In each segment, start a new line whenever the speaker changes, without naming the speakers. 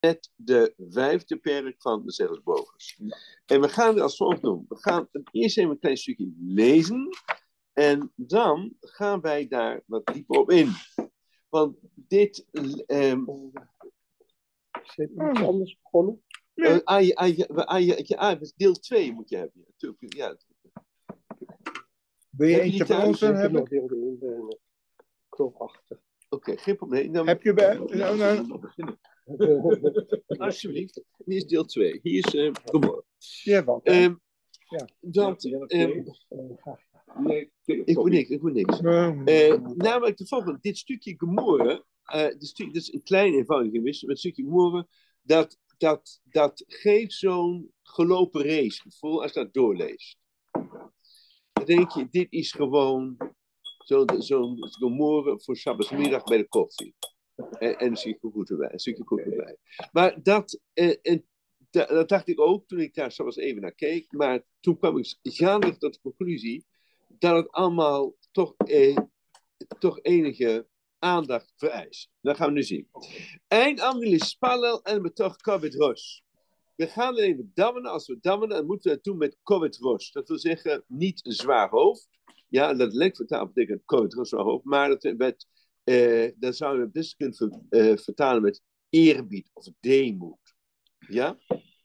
met de 5e perk van de Zeres Bogers. Ja. En we gaan het als volgt doen. We gaan eerst even een klein stukje lezen. En dan gaan wij daar wat dieper op in. Want dit...
Is het iets anders begonnen?
Deel 2 moet je hebben. Ja.
Wil je eentje van ons dan hebben?
Knop achter.
Oké, geen probleem. Dan...
Heb je bij...
Alsjeblieft. Hier is deel 2. Hier is Gomorra.
Ja, wat?
Ik moet niks. Namelijk de volgende. Dit stukje Gomorra, dit is een klein eenvoudig geweest, met een stukje Gomorra, dat geeft zo'n gelopen racegevoel als je dat doorleest. Dan denk je, dit is gewoon zo'n Gomorra voor Sabbatsmiddag bij de koffie. En een stukje goed erbij. Maar dat dacht ik ook toen ik daar zelfs even naar keek. Maar toen kwam ik gaandeweg tot de conclusie dat het allemaal toch enige aandacht vereist. Dat gaan we nu zien. Eind Andil is spallel en betoch kovet rosh. We gaan er even dammenen. Als we dammenen, dan moeten we het doen met kovet rosh. Dat wil zeggen, niet een zwaar hoofd. Ja, dat lijkt vertaald betekent kovet rosh, zwaar hoofd. Maar dat zouden we het best kunnen vertalen met eerbied of deemoed. Ja?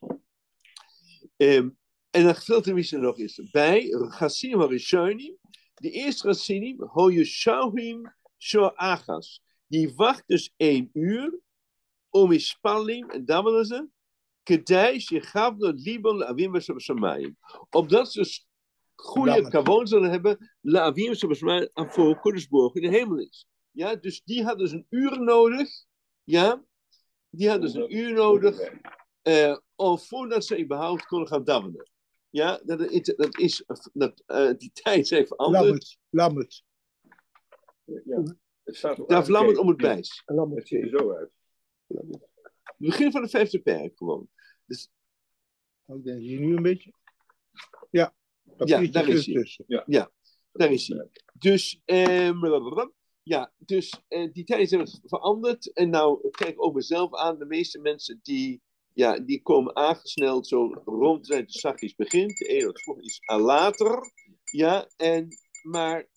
En dan gedeelte wie er nog is. Bij Chassinim Harishonim, de eerste Chassinim, Hoyeshauhim Shoachas. Die wacht dus 1 uur om Ispalim, en dan willen ze, Kedai Shechavno Libon Avim Shamayim. Opdat ze goede kavon zullen hebben, Avim Shamayim, voor Kodersborg in de hemel is. Ja, dus die hadden dus een uur nodig. Ja, die hadden dus een uur nodig. Voordat ze überhaupt konden gaan dammenen. Ja, die tijd is even anders.
Lammet.
Ja. Daar vlammen om het bijs.
Het ziet er zo uit.
Het begin van de 5e perk gewoon. Dus...
Ik denk hier nu een beetje. Ja,
daar is hij. Ja, daar is hij. Dus, die tijden zijn veranderd. En nou kijk ik ook mezelf aan. De meeste mensen die komen aangesneld zo rond de tijd de zachtjes begint. De ene vroeg is later. Ja, maar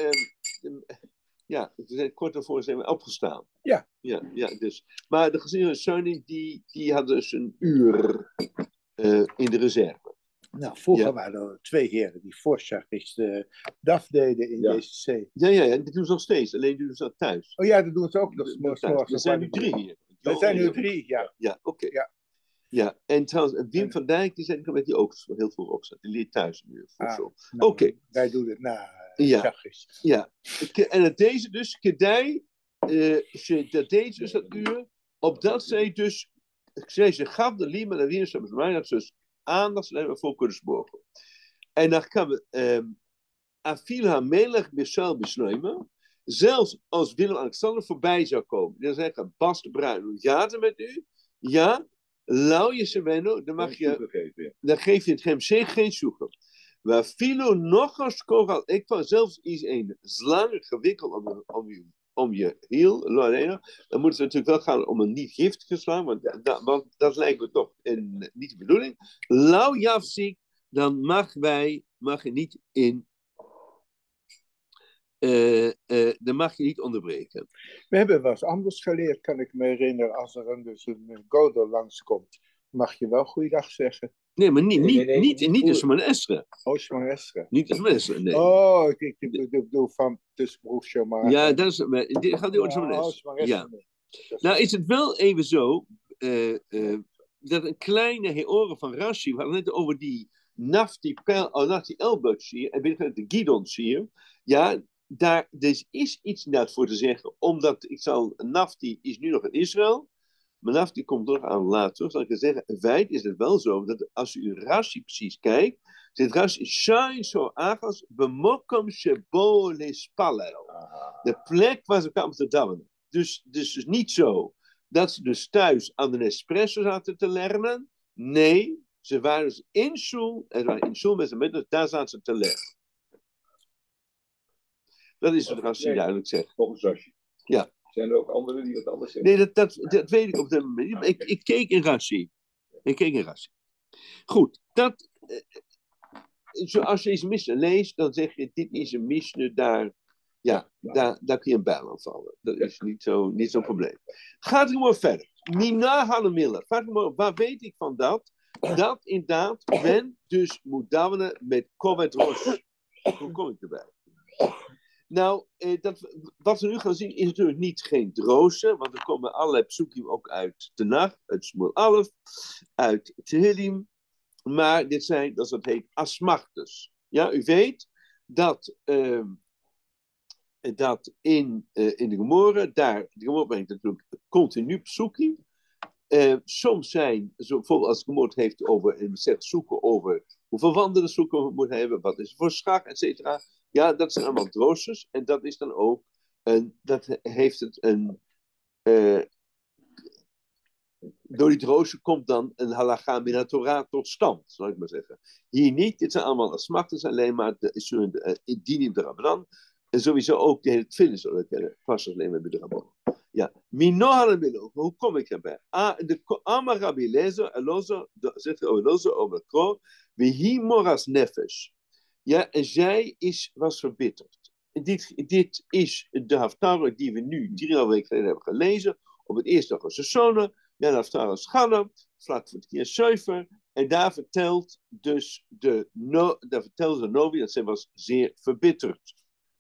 kort daarvoor zijn we opgestaan.
Ja.
Ja, dus. Maar de gezinnen Sunny, die hadden dus een uur in de reserve.
Nou, vroeger waren er 2 heren die voorzagjes de DAF deden in DCC.
Ja, dat doen ze nog steeds. Alleen doen ze dat thuis.
Oh ja, dat doen ze ook nog.
Er zijn nu 3 hier.
Er zijn nu 3, ja.
Ja, oké. Ja, en trouwens, Wim van Dijk, die ook heel vroeg opstaan. Die leert thuis nu. Oké.
Wij doen het na.
Ja. En deze dus, Kedai, dat deed dus dat uur, opdat zij dus, ze gaf de Lima de Wiener, dat ze dus aandacht hebben voor Kodersborg. En dan kan we Afil HaMelech Bishal besluimen, zelfs als Willem-Alexander voorbij zou komen, dan zeggen Bas de Bruin, hoe gaat het met u? Ja, lau je se wenno, dan geef je het hem zeker geen zoeken. Waar Filo nog als koral, ik van zelfs iets een slang gewikkeld om je hiel, dan moeten ze natuurlijk wel gaan om een niet giftige slang, want dat lijkt me toch niet de bedoeling. Lau Javzik, dan mag je niet dan mag je niet onderbreken.
We hebben wel eens anders geleerd, kan ik me herinneren, als er een godo langskomt, mag je wel goeiedag zeggen.
Nee, maar niet in Shemona Esra.
Oh, Shemona Esra.
Niet in Shemona Esra, nee.
Oh, ik bedoel van tussenbroek Shemona.
Ja, dat is, dit gaat over Shemona Esra. Ja. Nou is het wel even zo, dat een kleine heoren van Rashi, we hadden net over die Nafti Elbut-sier, en binnen de Gidon-sier, ja, daar dus is iets inderdaad voor te zeggen, omdat Nafti is nu nog in Israël, maar Nafti komt toch aan later, zal ik zeggen, in feite is het wel zo, dat als u Rashi precies kijkt, zit Rashi, Shai zo agas, bemokom shebo lespalel. De plek waar ze kwamen te dammen. Dus niet zo dat ze dus thuis aan de Nespresso zaten te lernen. Nee, ze waren dus in Shul, met z'n daar zaten ze te leren. Dat is wat Rashi duidelijk zegt.
Volgens Rashi.
Ja.
Zijn er ook anderen die wat anders zeggen?
Nee, dat weet ik op dit moment niet. Maar ik keek in Rashi. Goed, zoals je deze Mishnah leest, dan zeg je, dit is een Mishnah, daar kun je een bijl aan vallen. Dat is niet zo'n probleem. Gaat er maar verder. Mina Hanemilla. Waar weet ik van dat? Dat inderdaad men dus moet davenen met Kovet Rosh. Hoe kom ik erbij? Nou, wat we nu gaan zien is natuurlijk niet geen drozen, want er komen allerlei psukim ook uit Tenach, uit Shmuel Alef, uit Tehillim, maar dit zijn, dat heet asmachtes. Ja, u weet dat in de Gemorre, de Gemorre brengt natuurlijk continu psukim. Soms zijn, bijvoorbeeld als de Gemorre het heeft over, en zegt zoeken over hoeveel wanden de zoeken moet hebben, wat is voor schak, et cetera. Ja, dat zijn allemaal droosjes. En dat is dan ook door die droosje komt dan een halacha min Torah tot stand, zal ik maar zeggen. Hier niet, dit zijn allemaal asmachtes, alleen maar de dinim de Rabbanan. En sowieso ook de hele tfilin zullen kennen, pas alleen maar bij de Rabbanan. Ja, minohalemilo, hoe kom ik erbij? De Amar Rabbi Elazar, zegt Elazar over Kro, wie moras nefesh. Ja, en zij was verbitterd. Dit is de Haftarah die we nu 3,5 weken geleden hebben gelezen. Op het eerste dag van Sessone. Ja, de Haftarah is Chanam, vlak voor het keer Seufer. En daar vertelt dus de Novi dat zij was zeer verbitterd.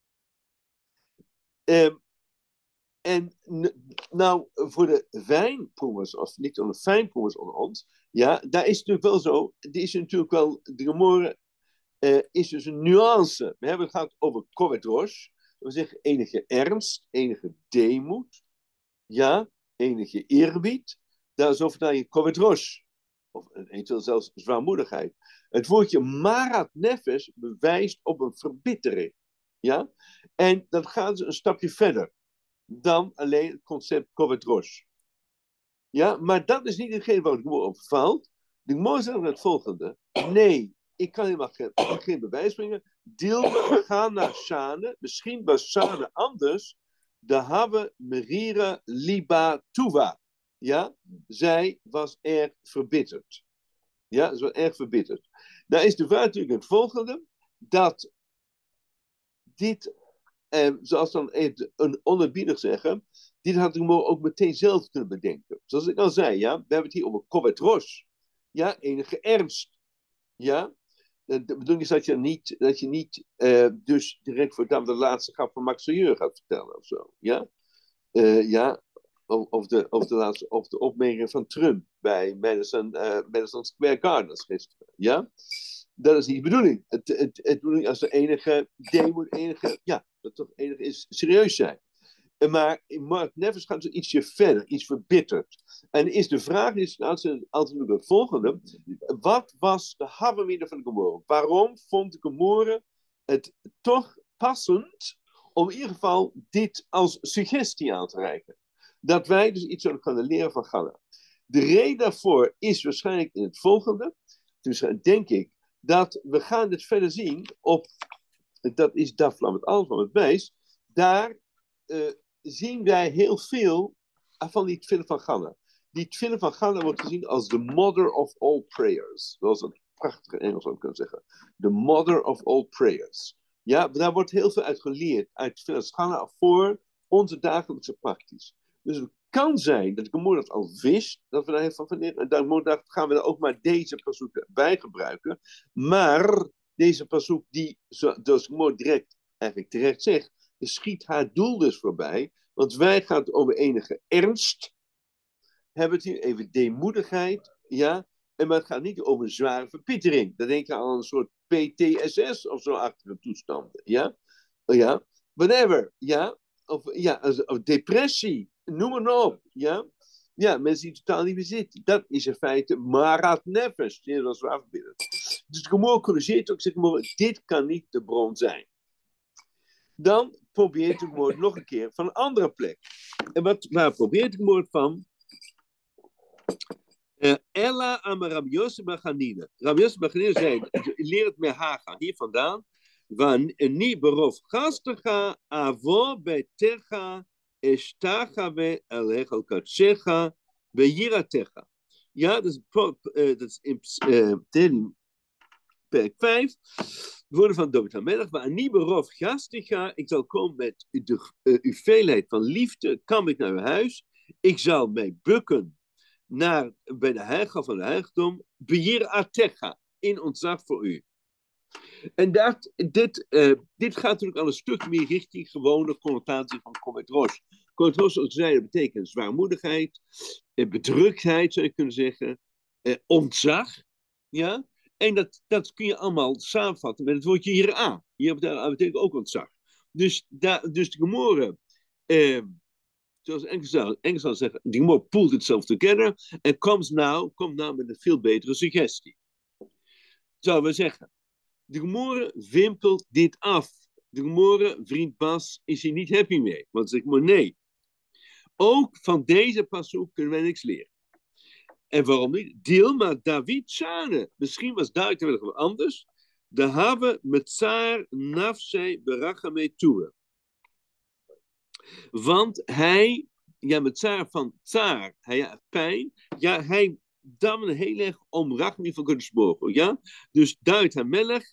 En nou, voor de wijnproevers, of niet onder fijnproevers onder ons, ja, daar is het natuurlijk wel zo, die is natuurlijk wel, de Gemorre is dus een nuance. We hebben het gehad over Kovet Rosh, we zeggen enige ernst, enige deemoed, ja, enige eerbied, daar is over je Kovet Rosh, of eventueel zelfs zwaarmoedigheid. Het woordje Marat Nefesh bewijst op een verbittering, ja, en dat gaat dus een stapje verder dan alleen het concept Kovet Rosh. Ja, maar dat is niet hetgeen waar het Gemorre op valt. De Gemorre zegt het volgende. Nee, ik kan helemaal geen bewijs brengen. Dilma, ga naar Shane. Misschien was Shane anders. De Have Merira Liba Tuva. Ja, zij was erg verbitterd. Ja, ze was erg verbitterd. Nou is de vraag natuurlijk het volgende. Dat dit, zoals dan een onerbiedig zeggen, dit had ik ook meteen zelf kunnen bedenken. Zoals ik al zei, ja, we hebben het hier over Kovet Rosh. Ja, enige ernst. Ja, de bedoeling is dat je niet dus direct voor de laatste grap van Max Seuer gaat vertellen of zo. Ja, ja, of de opmerking van Trump bij Madison Square Gardens gisteren. Ja, dat is niet de bedoeling. Het bedoeling als er enige dat toch enige is serieus zijn. Maar Mark Nefesh gaat zo ietsje verder, iets verbitterd. En is de vraag altijd het volgende. Wat was de havamide van de Gemorre? Waarom vond de Gemorre het toch passend om in ieder geval dit als suggestie aan te reiken? Dat wij dus iets zouden kunnen leren van Ganna. De reden daarvoor is waarschijnlijk in het volgende. Dus denk ik dat we gaan dit verder zien op, dat is Daf met alles van het wijs, daar zien wij heel veel van die tfilin van Ganna. Die tfilin van Ganna wordt gezien als the mother of all prayers. Zoals een prachtige Engels zou kunnen zeggen. The mother of all prayers. Ja, daar wordt heel veel uit geleerd. Uit tfilin van Ganna voor onze dagelijkse praktisch. Dus het kan zijn dat de Gemorre dat al wist, dat we daar heel van leren. En daarom gaan we er ook maar deze pasuk bij gebruiken. Maar deze pasuk die, zoals de Gemorre eigenlijk terecht zegt, schiet haar doel dus voorbij. Want wij gaan het over enige ernst. Hebben het hier even deemoedigheid. Ja. Maar het gaat niet over een zware verbittering. Dan denk je aan een soort PTSS of zo achtige toestanden. Ja. Ja. Whatever. Ja. Of depressie. Noem maar op. Ja. Ja, mensen die totaal niet meer zitten. Dat is in feite Marat Nefesh. Die was zwaar verbitterd. Dus de Gemorre corrigeert ook. Zegt, dit kan niet de bron zijn. Dan probeert het woord nog een keer van een andere plek. En waar probeert het woord van? Ella am Rabbi Yosef ben Chanina. Rabbi Yosef ben Chanina zei, leer het met Haga, hier vandaan. Van ni berov gastecha avo betecha Eshtachave elecha katshecha beyiratecha. Ja, dat is in Tehillim perk 5. De woorden van David HaMelech. Wa'ani berov gasticha. Ik zal komen met uw veelheid van liefde. Kam ik naar uw huis. Ik zal mij bukken bij de heilige van de heiligdom. Beyiratecha. In ontzag voor u. En dit gaat natuurlijk al een stuk meer richting gewone connotatie van Komet Rosh. Komet Rosh, zoals ik zei, betekent zwaarmoedigheid, bedruktheid, zou je kunnen zeggen, ontzag. Ja? En dat kun je allemaal samenvatten met het woordje hieraan. Hier betekent ook ontzag. Dus de Gemore, zoals Engels zal zeggen, de Gemore pulled itself together en komt nou met een veel betere suggestie. Zouden we zeggen. De Gemore wimpelt dit af. De Gemore, vriend Bas, is hier niet happy mee. Want zeg maar nee. Ook van deze pasuk kunnen wij niks leren. En waarom niet? Dilma David Shane. Misschien was David wel anders. De have metzar nafshe berachame toe. Want hij, ja, metzar van tsaar, hij pijn, ja, hij damde heel erg om rachmi van Kodesh. Ja? Dus David HaMelech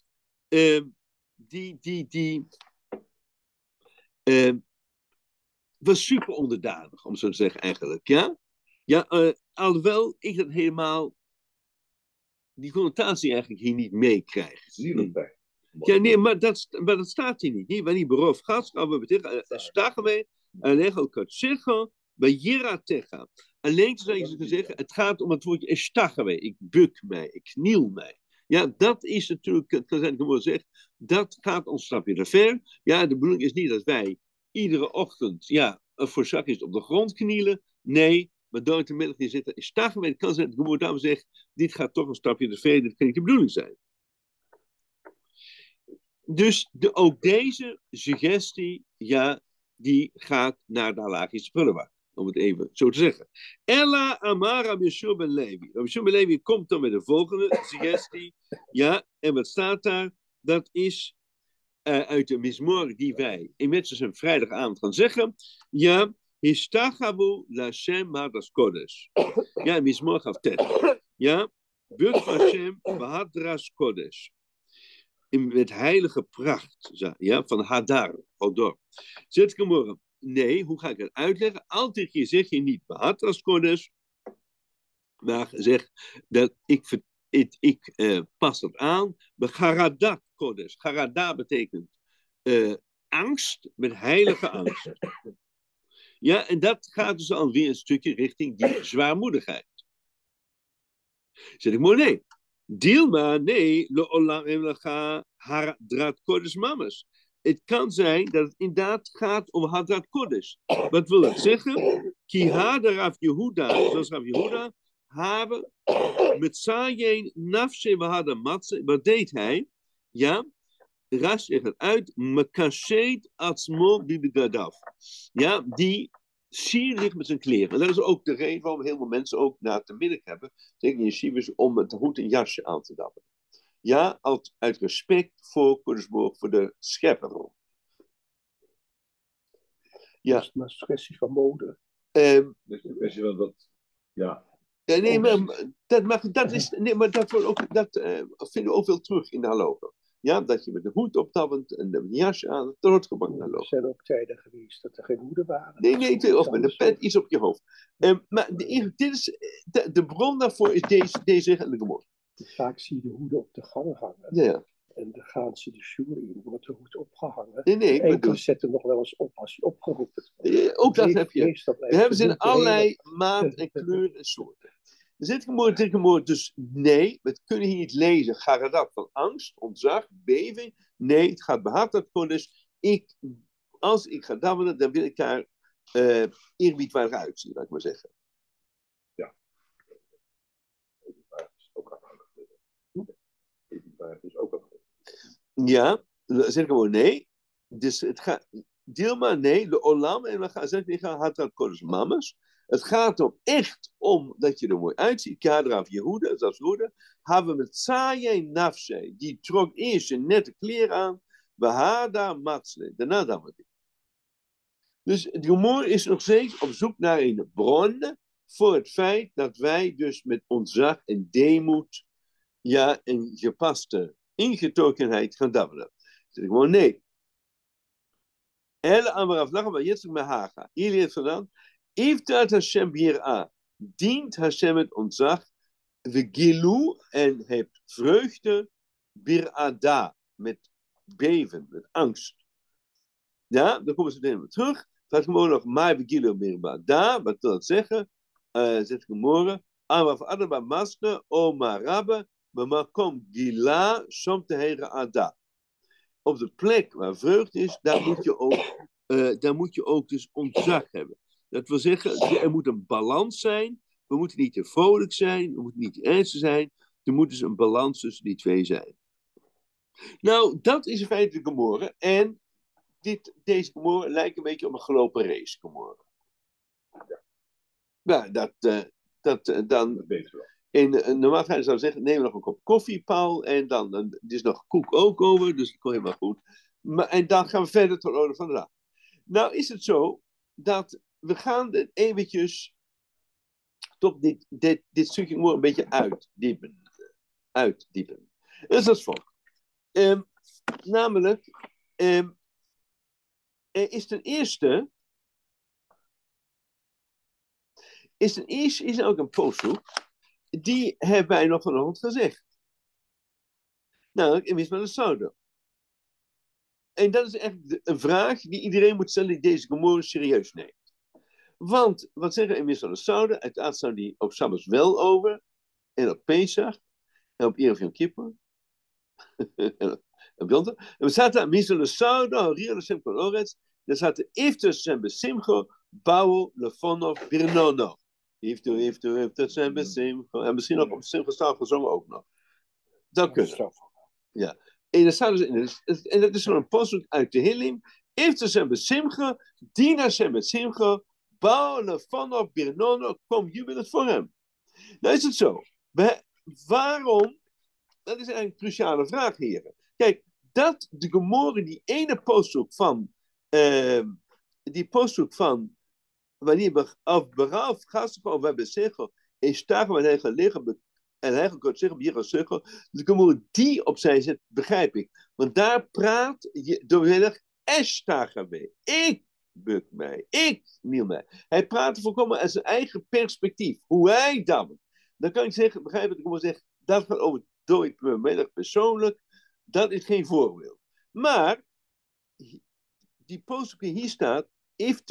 was super onderdanig, om zo te zeggen eigenlijk, ja? Ja, alhoewel ik dat helemaal, die connotatie eigenlijk hier niet meekrijg. Ja, nee, maar dat staat hier niet. Wanneer beroof gaat, gaan we betekenen, stagen wij, alleen ook het zeggen, bij Jiratecha. Alleen zou je zeggen, het gaat om het woordje estagawe. Ik buk mij, ik kniel mij. Ja, dat is natuurlijk, het kan zijn dat ik gewoon zeg, dat gaat ons stapje te ver. Ja, de bedoeling is niet dat wij iedere ochtend, ja, voor zakjes op de grond knielen. Nee, maar door de middag die zitten, estagawe, het kan zijn dat ik gewoon daarom zeg, dit gaat toch een stapje te ver, dit kan niet de bedoeling zijn. Dus ook deze suggestie, ja, die gaat naar de halagische prullenbak. Om het even zo te zeggen. Ella Amar Rabbi Yeshua ben Levi. Rabbi Yeshua ben Levi komt dan met de volgende suggestie. Ja, en wat staat daar? Dat is uit de Mizmor die wij in Metsus vrijdagavond gaan zeggen. Ja, Histachavu Lashem Hadas Kodesh. Ja, Mizmor gaf tet. Ja, Buk Hashem Bahadras Kodesh. Met heilige pracht, ja, van Hadar, Hodor. Zet ik hem morgen. Nee, hoe ga ik het uitleggen? Altijd je zeg je niet Bahadras Kodesh, maar zeg dat ik pas dat aan. Garadat Kodesh. Garada betekent angst met heilige angst. Ja, en dat gaat dus alweer een stukje richting die zwaarmoedigheid. Zeg ik maar nee. Dilma, nee, Hadrat Kodesh mamas. Het kan zijn dat het inderdaad gaat om Hadrat Kodesh. Wat wil dat zeggen? Ki hada Rav Yehuda, zoals Rav Yehuda, hebben met Sayen nafshe wahada matze. Wat deed hij? Ja, Rash legt het uit. Mekashet atzmo bibigadaf. Ja, die siert zich met zijn kleren. En dat is ook de reden waarom heel veel mensen ook na te middag hebben, tegen yeshivas, om het hoed en jasje aan te dappen. Ja, uit respect voor Kodesh, voor de schepper.
Ja. Dat is maar een kwestie van mode.
Dus een kwestie van dat, ja.
Ja, nee, maar dat vinden we ook veel terug in de halogen. Ja, dat je met de hoed optabbelt en de jasje aan, dat wordt gewoon halogen.
Er zijn ook tijden geweest dat er geen hoeden waren.
Nee, of met een pet iets op je hoofd. Maar dit is, de bron daarvoor is deze en de Gemor.
Vaak zie je de hoeden op de gang hangen.
Ja.
En dan gaan ze de sjoer in, wordt de hoed opgehangen.
Nee,
enkele zetten nog wel eens op als hij opgeroepen wordt.
Ook dat heb je. We hebben ze in allerlei maat en kleur en soorten. Er zit Gemor, dus nee, we kunnen hier niet lezen. Garadat van angst, ontzag, beving. Nee, het gaat behaald Kodesh. Als ik ga dabbelen, dan wil ik daar eerbiedwaardig uitzien, laat ik maar zeggen.
Ja. Eerbiedwaardig is ook afhankelijk.
Ja, zeg ik gewoon nee. Dus het gaat, Dilma nee, de olam, en we gaan zeggen, Hadrat Kodesh mamas. Het gaat er echt om dat je er mooi uitziet. Kadrav Yehuda, zelfs Yehuda, hebben we met Saye Nafshe, die trok eerst een nette kleren aan, Behada Matzle, daarna dan we dit. Dus de Gomorre is nog steeds op zoek naar een bron voor het feit dat wij dus met ontzag en deemoed, ja, en gepaste ingetogenheid gaan dabbelen. Zeg ik gewoon nee. Hele Amarav lachen, maar jetzt met Haga. Hier leert vandaan. Iftat Hashem Bir'a. Dient Hashem het ontzag. We gilu en hebt vreugde. Bir'ada. Met beven, met angst. Ja, dan komen ze meteen weer terug. Gaat gewoon nog maar we gilu bir'ada. Wat wil dat zeggen? Zet ik morgen. Amarav Adaba Masne. Oma Rabbe. Makom Gila. Som te heren Ada. Op de plek waar vreugde is, daar moet je ook dus ontzag hebben. Dat wil zeggen, er moet een balans zijn. We moeten niet te vrolijk zijn, we moeten niet te ernstig zijn. Er moet dus een balans tussen die twee zijn. Nou, dat is in feite de Gomorre. En deze Gomorre lijkt een beetje op een gelopen race Gomorre. Nou, dan
weet je wel.
in normaal zou je zeggen, neem nog een kop koffie, Paul. En dan er is nog koek ook over, dus dat komt helemaal goed. En dan gaan we verder tot de orde van de dag. Nou is het zo, dat we gaan eventjes toch dit stukje een beetje uitdiepen. Dat is als volgt. Namelijk, er is ten eerste is er ook een postzoek. Die hebben wij nog vanochtend gezegd. Namelijk, in Misma de Sauda. En dat is echt een vraag die iedereen moet stellen die deze Gomorre serieus neemt. Want, wat zeggen in Misma de Sauda? Uiteraard staan die op Shabbos wel over. En op Pesach. En op Erev Yom Kippur. En op Yom Tov. En we zaten aan Misma de Sauda. Horia de Shem Kol Oretz. Daar zaten Iftus en Besimcho. Bouw Lefonov Birnono. Heeft het zijn besimcho. En misschien ook op besimcho staan gezongen ook nog. Dat kunnen. Ja. En dat is zo'n postdoek uit de Hillim. Heeft het zijn besimcho. Dina zijn besimcho. Bouwen vanaf Birnono. Kom jubelend voor hem. Nou is het zo. Waarom? Dat is eigenlijk een cruciale vraag, heren. Kijk, dat de Gomorre die ene postdoek van wanneer we af beraaf gasten of we hebben zeggen, is daar waar hij gelegen en hij kan zeggen, hier als zeggen, dus Gomorre die opzij zet, begrijp ik. Want daar praat je door heel erg Eshtaga mee. Ik buk mij, ik kniel mij. Hij praat volkomen uit zijn eigen perspectief, hoe hij dan. Dan kan ik zeggen, begrijp ik, ik zeg, dat gaat over dood middag persoonlijk, dat is geen voorbeeld. Maar die post die hier staat, heeft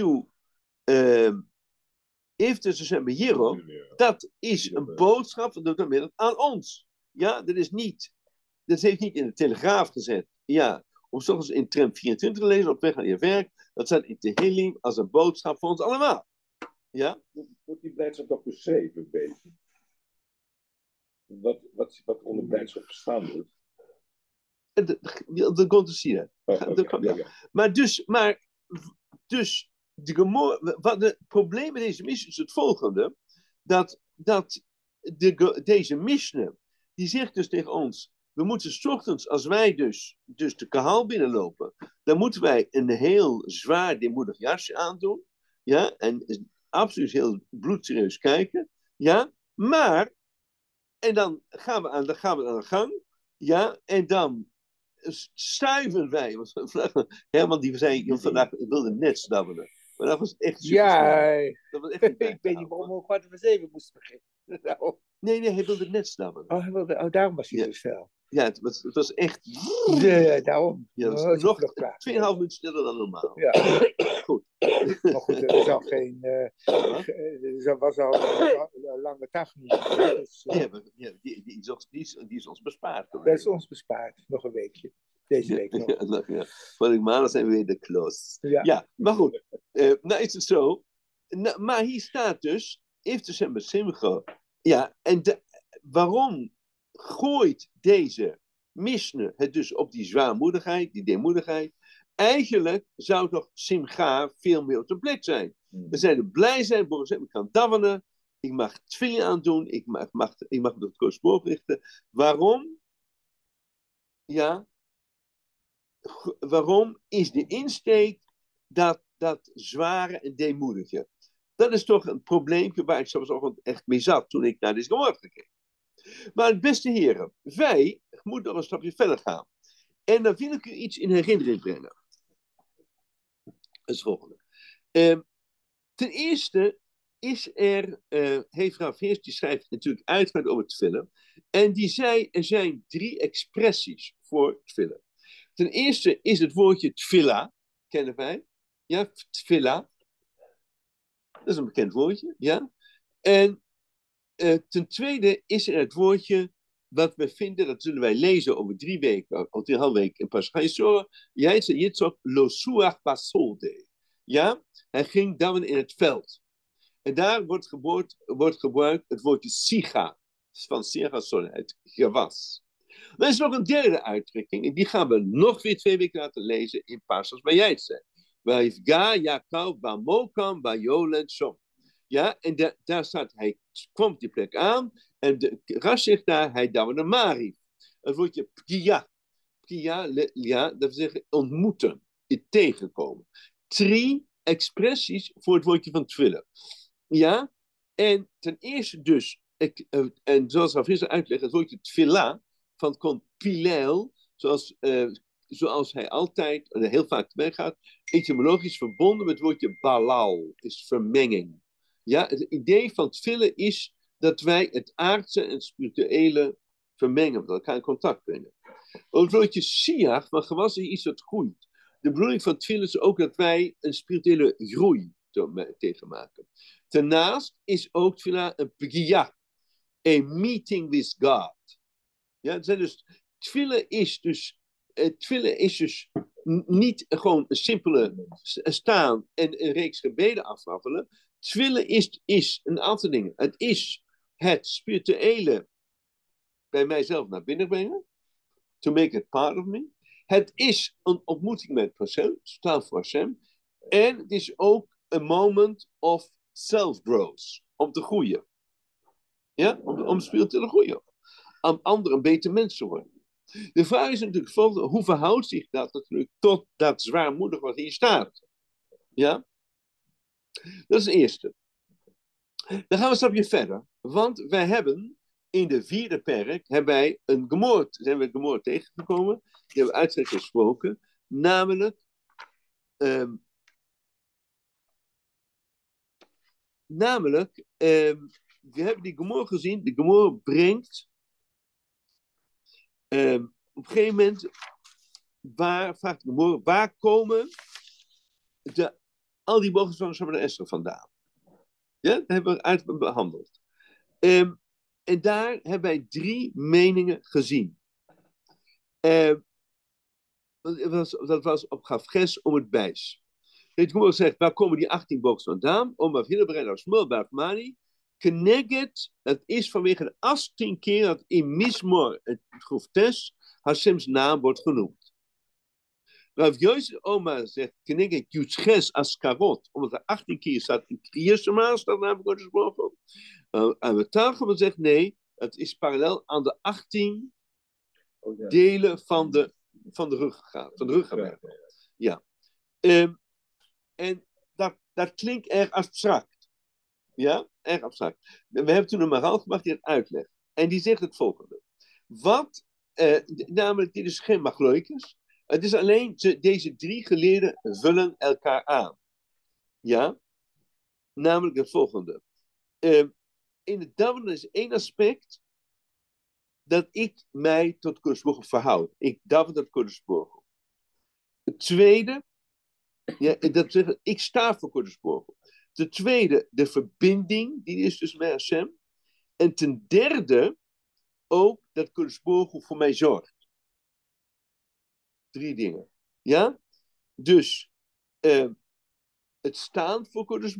dus een Hero, dat is een boodschap van de middag aan ons. Ja, dat heeft niet in de Telegraaf gezet. Ja, om soms in tram 24 te lezen op weg naar je werk. Dat staat in de Hillim als een boodschap voor ons allemaal. Ja?
Wordt die blijdschap toch beschreven, een beetje? Wat onder blijdschap verstaan wordt?
Dat komt te zien. Maar dus de Gomorre, wat de probleem met deze missie is het volgende. Dat deze missie, die zegt dus tegen ons, we moeten 's ochtends, als wij dus de kahal binnenlopen, dan moeten wij een heel zwaar deemoedig jasje aandoen. Ja, en absoluut heel bloedserieus kijken. Ja, maar, en dan gaan we aan de gang. Ja, en dan stuiven wij. Herman die zei, vandaag ik wilde net snabbelen. Maar dat was echt super.
Ja,
dat was echt
ik weet niet waarom we om 6:15 moesten beginnen. Nou.
Nee, hij wilde net snabbelen.
Daarom was hij zo snel.
Ja, het was echt.
Daarom.
Ja, dat was nog 2,5 minuten sneller dan normaal.
Ja.
Goed.
Maar goed, er is al geen. Er was al een lange dag niet. Dus,
die is ons bespaard.
Dat is ons bespaard. Nog een weekje. Deze week nog.
Ja. Volgende maandag zijn we weer de klos. Ja, maar goed. Nou is het zo. Maar hier staat dus. Heeft dus een besimcho. Ja, en waarom gooit deze Misne het dus op die zwaarmoedigheid, die deemoedigheid? Eigenlijk zou toch Simcha veel meer op de plek zijn. We zouden blij zijn, ik kan davenen, ik mag tfilin aandoen, ik mag op het koosboog richten. Waarom? Ja, waarom is de insteek dat dat zware en deemoedige. Dat is toch een probleempje waar ik soms ook echt mee zat toen ik naar deze Gomorra keek. Maar beste heren, wij moeten nog een stapje verder gaan. En dan wil ik u iets in herinnering brengen. Het volgende. Ten eerste heeft Rav Heers, die schrijft natuurlijk uitgebreid over het tefillen. En die zei, er zijn 3 expressies voor tefillen. Ten eerste is het woordje tefillah, kennen wij. Ja, tefillah. Dat is een bekend woordje, ja. En ten tweede is er het woordje wat we vinden, dat zullen wij lezen over 3 weken, of 3,5 weken in Pascha Yisroel. Jij zei Yitzhak Losuach Basolde. Ja, hij ging dan in het veld. En daar wordt gebruikt het woordje siga, van siga het gewas. Er is nog een derde uitdrukking, en die gaan we nog weer 2 weken laten lezen in Pascha Bayitse. Waifga Yaakov Bamokam Bayolen Shom. Ja, en daar staat, hij kwam op die plek aan, en de Ras zegt daar, hij douwde Mariv. Het woordje pkia. Pkia, ja, dat wil zeggen ontmoeten, tegenkomen. 3 expressies voor het woordje van tefillah. Ja, en ten eerste dus, en zoals Rav uitlegt, het woordje tefillah, van komt pilel, zoals hij altijd, heel vaak weggaat, etymologisch verbonden met het woordje balal, is vermenging. Ja, het idee van tefillah is dat wij het aardse en het spirituele vermengen, met elkaar in contact brengen. Het woordje siach, van gewas is iets dat groeit. De bedoeling van tefillah is ook dat wij een spirituele groei tegenmaken. Daarnaast is ook tefillah een pgiyah, a meeting with God. Ja, het zijn dus, tefillah is dus niet gewoon een simpele staan en een reeks gebeden afraffelen. Tefillah is een aantal dingen. Het is het spirituele bij mijzelf naar binnen brengen. To make it part of me. Het is een ontmoeting met Hashem, staan voor Hashem. En het is ook een moment of self-growth, om te groeien. Ja, om spiritueel te groeien. Om anderen een beter mens te worden. De vraag is natuurlijk volgende, hoe verhoudt zich dat natuurlijk tot dat zwaarmoedig wat hier staat? Ja? Dat is het eerste. Dan gaan we een stapje verder, want wij hebben in de 4e perk zijn we een gemoord tegengekomen, die hebben we uitgebreid gesproken, namelijk we hebben die gemoord gezien, de gemoord brengt op een gegeven moment, vraagt de gemoord, waar komen al die mogens van Shabbat Esther vandaan? Ja, dat hebben we uitgebreid behandeld. En daar hebben wij 3 meningen gezien. Dat was op Gafges om het bijs. Het Gemara zegt, waar komen die 18 bogens vandaan? Omdat Hillebrand als Shmuel Mani, Keneged, het is vanwege de 18 keer dat in Mismor, het Goftes, Hashem's naam wordt genoemd. Rav Yosef Oma zegt, Keneged Yutches Askarot, omdat er 18 keer staat in Kriyashema, staat namelijk gesproken. En we Targum zegt, nee, het is parallel aan de 18 delen van de ruggenmerg. Ja. En dat klinkt erg abstract. Ja, erg abstract. We hebben toen een Maharal gemaakt die het uitlegt. En die zegt het volgende. Namelijk, dit is geen machloikes. Het is alleen, deze 3 geleerden vullen elkaar aan. Ja, namelijk het volgende. In het davenen is 1 aspect dat ik mij tot Kodesh verhoud. Ik daven tot Kodesh. Het tweede, ja, dat zeggen, ik sta voor Kodesh. Ten tweede, de verbinding die is tussen mij en Hashem. En ten derde, ook dat Kodesh voor mij zorgt. 3 dingen. Ja? Dus, het staan voor Kodesh.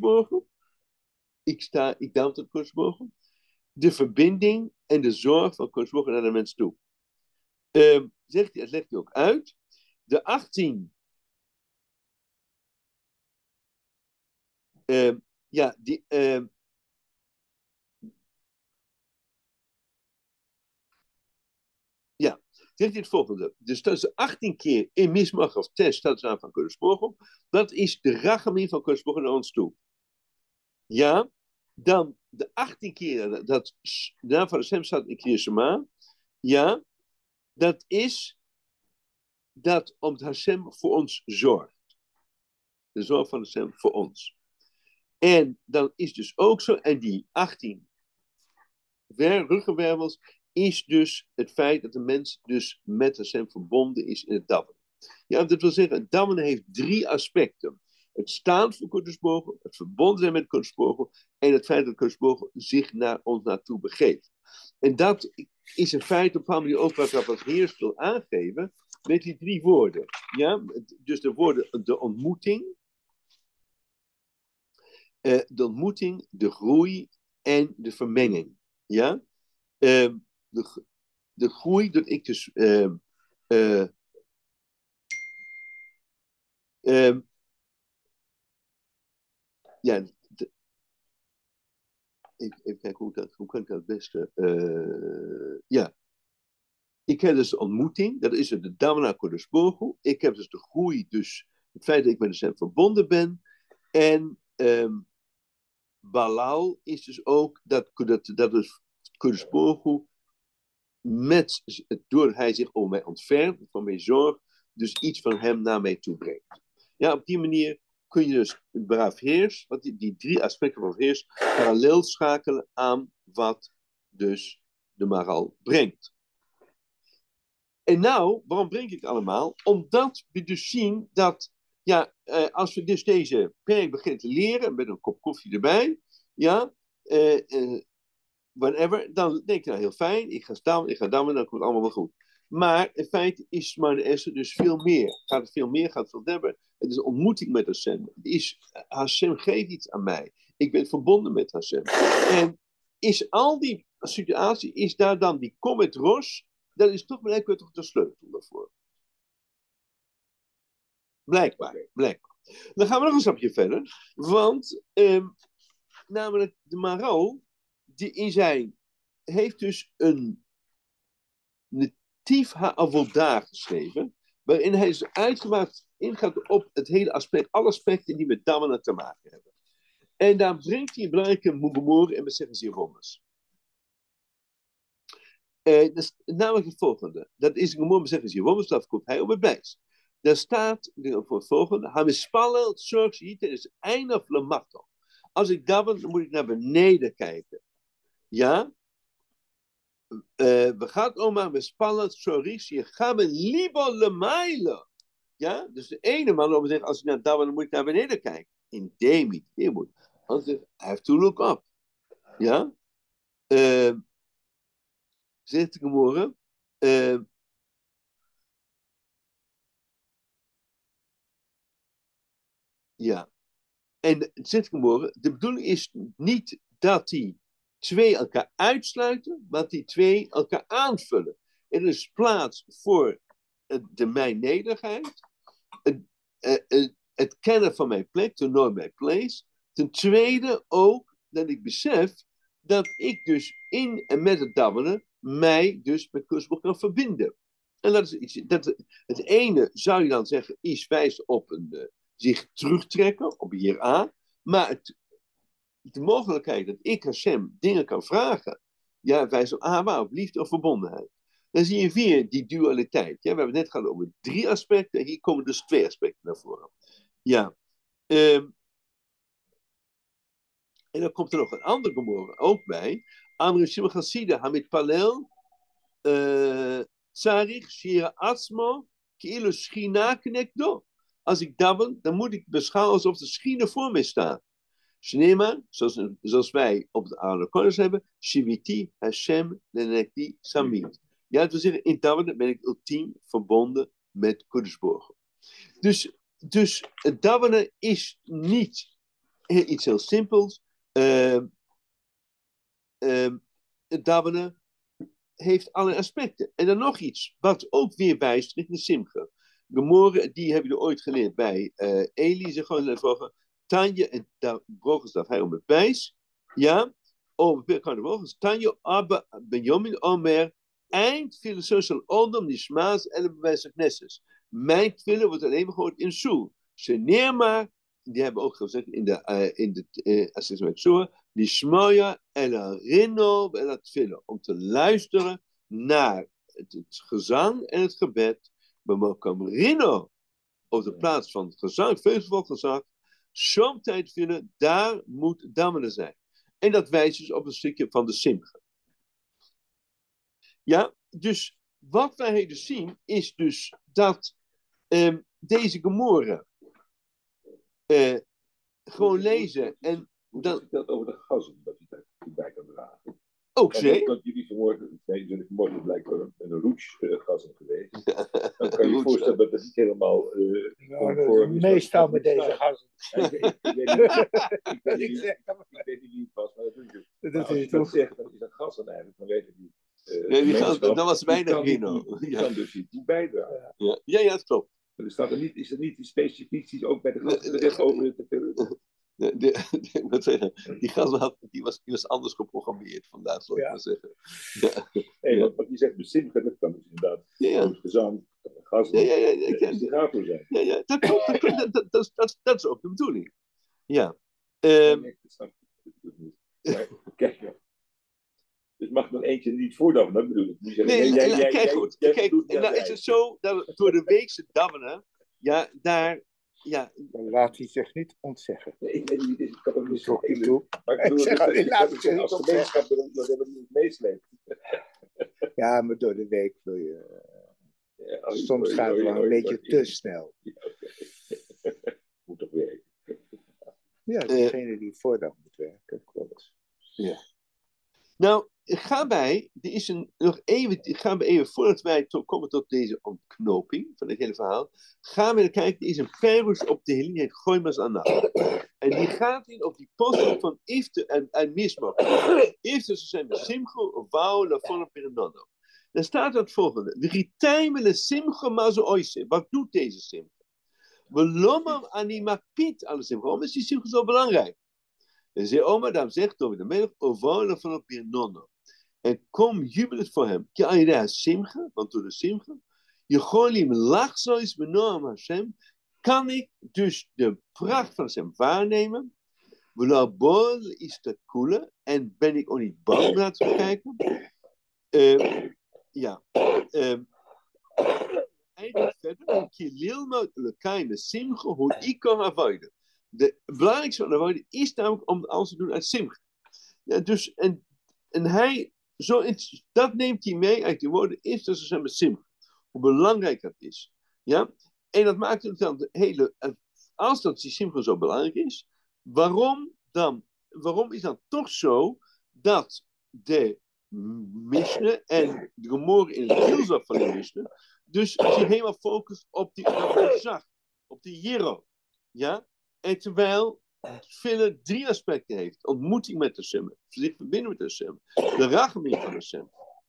Ik daven tot Kodesh. De verbinding en de zorg van Kodesh naar de mens toe. Het legt hij ook uit. De 18 ja, zegt hij het volgende. Dus dat is 18 keer in mismach of test staat aan van Kodesh Baruch Hu. Dat is de rachamim van Kodesh Baruch Hu naar ons toe. Ja, dan de 18 keer dat daarvan Hashem staat in Kriya Shema. Ja, dat is dat omdat Hashem voor ons zorgt. De zorg van Hashem voor ons. En dan is dus ook zo, en die 18 ruggenwervels is dus het feit dat de mens dus met Hashem verbonden is in het davenen. Ja, dat wil zeggen, het davenen heeft 3 aspecten. Het staan voor Kodesh Baruch Hu, het verbonden zijn met Kodesh Baruch Hu en het feit dat Kodesh Baruch Hu zich naar ons naartoe begeeft. En dat is een feit op een bepaalde manier ook wat Heers wil aangeven met die 3 woorden. Ja, dus de woorden de ontmoeting, de groei en de vermenging. Ja, de groei dat ik dus ja, even kijken hoe kan ik dat het beste. Ja, ik heb dus de ontmoeting, dat is de Damana Kodesh Baruch Hu. Ik heb dus de groei, dus het feit dat ik met Hashem verbonden ben. En Balal is dus ook dat dus Kodesh Baruch Hu door hij zich om mij ontfermt, van mij zorgt, dus iets van hem naar mij toe brengt. Ja, op die manier kun je dus braaf heers, want die 3 aspecten van heers, parallel schakelen aan wat dus de Maharal brengt. En nou, waarom breng ik het allemaal? Omdat we dus zien dat, ja, als we dus deze perk beginnen te leren, met een kop koffie erbij, ja, whatever, dan denk je nou heel fijn, ik ga dammen, dan komt het allemaal wel goed. Maar in feite is Shemona Esrei dus veel meer. Gaat het veel meer, gaat het veel dieper. Het is een ontmoeting met Hashem. Hashem geeft iets aan mij. Ik ben verbonden met Hashem. En is al die situatie, is daar dan die Komet Rosh, dat is toch blijkbaar toch de sleutel daarvoor. Blijkbaar. Dan gaan we nog een stapje verder. Want, namelijk de Maharal, die in zijn, heeft dus een Netief HaAvodah geschreven, waarin hij dus uitgebreid ingaat op het hele aspect, alle aspecten die met Damana te maken hebben. En daar brengt hij een belangrijke Mugemor en we zeggen ze Romans. Dat is namelijk het volgende. Dat is een Gemor, we zeggen ze Romans, dat komt hij op het bijs. Daar staat voor het volgende, Hamispallel Tzorg Shehita is einde of Lamachto. Als ik daven, dan moet ik naar beneden kijken. Ja? We gaan oma met spannend sorry, je gaat met libo lemaile. Ja, dus de ene man over zegt, als ik naar daar dan moet ik naar beneden kijken. In Demit, hier moet. Anders zegt, I have to look up. Ja, zegt de Gemorre. Ja, en zegt de Gemorre, de bedoeling is niet dat die 2 elkaar uitsluiten, maar die 2 elkaar aanvullen. Er is plaats voor de mijn nederigheid, het kennen van mijn plek, to know my place. Ten tweede ook dat ik besef dat ik dus in en met het davenen mij dus met Kodesh Baruch Hu kan verbinden. En dat is iets, het ene zou je dan zeggen is wijst op een zich terugtrekken, op hiera, maar de mogelijkheid dat ik Hashem dingen kan vragen, ja, wijst op Ahava, op liefde of verbondenheid. Dan zie je weer die dualiteit. Ja, we hebben het net gehad over 3 aspecten, hier komen dus 2 aspecten naar voren. Ja. En dan komt er nog een ander Gemorre ook bij. Amri Shimon Chassida, Hamid Palel, Tsarich, Shira Atzmo, Kielo Schina Knekdo. Als ik daven, dan moet ik beschouwen alsof de schine voor mij staat. Shnema, zoals wij op de Aron Kodesh hebben, Shiviti Hashem Lenekti Samit. Ja, dat wil zeggen, in daven ben ik ultiem verbonden met Kodesh Baruch Hu. Dus het davenen is niet iets heel simpels. Het davenen heeft alle aspecten. En dan nog iets, wat ook weer wijst richting Simcha. Gemorre, die hebben jullie ooit geleerd bij Eli. Ze gewoon vragen, Tanje, en daar brogen ze hij om het bijs. Ja, over kan de brogen. Tanje, Abba, Benjamin, Omer, eind vielen social ondom die smaas en bewijs knesses. Mijn tvillen wordt alleen maar gehoord in Soel. Sheneerma, die hebben ook gezegd in de assessment Soel, die smoja en rinno en het tvillen. Om te luisteren naar het gezang en het gebed. Bemokam rinno, op de plaats van het gezang, veelvol gezang. Somtijd vinden, daar moet dammelen zijn. En dat wijst dus op een stukje van de simcha. Ja, dus wat wij dus zien, is dus dat deze gemoren gewoon lezen en
dan vertelt over de gassen dat je daarbij kan dragen.
Ook zeker.
Dat jullie vanmorgen blijkbaar een roach-gassen geweest. Dan kan je je voorstellen dat het niet helemaal
conform is. Meestal met deze gassen.
Ik weet niet wie het was, maar als je dat zegt, dan is dat gas dan eigenlijk vanwege die.
Dat was bijna Rino.
Die kan dus niet bijdragen.
Ja, dat klopt.
Maar is er niet specifiek ook bij de gasten over te vullen?
Die gas was anders geprogrammeerd, vandaar zal ik maar zeggen.
Nee, wat je zegt, bezinken, dat kan dus inderdaad gezang, gas, instigator zijn.
Ja, dat klopt. Dat is ook de bedoeling. Ja.
Kijk, dus mag er eentje niet voordamen, dat bedoel ik.
Kijk goed. Nou is het zo dat door de weekse dammenen, ja, daar. Ja.
Dan laat hij zich niet ontzeggen.
Nee, ik weet niet, ik kan ook niet
zo toe.
Maar ik bedoel, als gemeenschap dat hebben we niet meesleept. Ja,
maar door de week wil je. Soms gaat het wel een beetje te snel.
Moet toch werken.
Ja, degene die voordag moet werken, klopt.
Ja. Nou, gaan we even voordat wij komen tot deze ontknoping van het hele verhaal, gaan we kijken, er is een perus op de hele, die heet Goimas Anal. En die gaat in op die post van Ifte en Mismok. Ifte, ze zijn de Simcho, Wauw, Lafon, Perenono. Dan staat het volgende. De Gitaimele Simcho Mazo Oise. Wat doet deze Simcho? We lomam animapit alle Simcho. Waarom is die Simcho zo belangrijk? En ze oma dan zegt over de melk, Wauw, Lafon, Perenono. En kom jubel het voor hem. Kijk, Simcha, want door de Simcha, je golim lach zo is benoem Hashem, kan ik dus de pracht van Hashem waarnemen. Welabol is te koelen en ben ik ook niet bang om naar te kijken. Eigenlijk verder, kililma lekaime Simcha, hoe ik kan avoiden. De belangrijkste van avoiden is namelijk om alles te doen uit Simcha. Ja, dus en hij dat neemt hij mee uit die woorden, is dat ze zijn met Simcha. Hoe belangrijk dat is. Ja? En dat maakt het dan de hele. Als dat die Simcha zo belangrijk is, waarom is dat toch zo dat de Mishnah en de gemoren in het Gilzaf van de Mishnah, dus zich helemaal focust op die zag, op die Jero. Ja? En terwijl Tfillah 3 aspecten heeft. Ontmoeting met de Hashem. Zich verbinden met de Hashem. De rachamim van de Hashem.